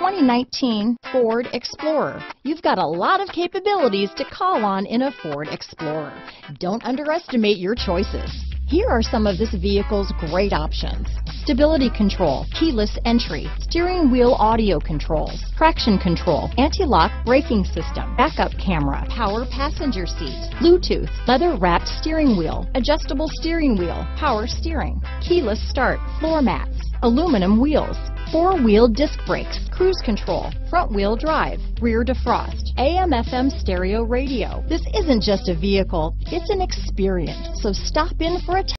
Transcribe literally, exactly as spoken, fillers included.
twenty nineteen Ford Explorer. You've got a lot of capabilities to call on in a Ford Explorer. Don't underestimate your choices. Here are some of this vehicle's great options: stability control, keyless entry, steering wheel audio controls, traction control, anti-lock braking system, backup camera, power passenger seat, Bluetooth, leather-wrapped steering wheel, adjustable steering wheel, power steering, keyless start, floor mats, aluminum wheels, four-wheel disc brakes, cruise control, front-wheel drive, rear defrost, A M F M stereo radio. This isn't just a vehicle, it's an experience. So stop in for a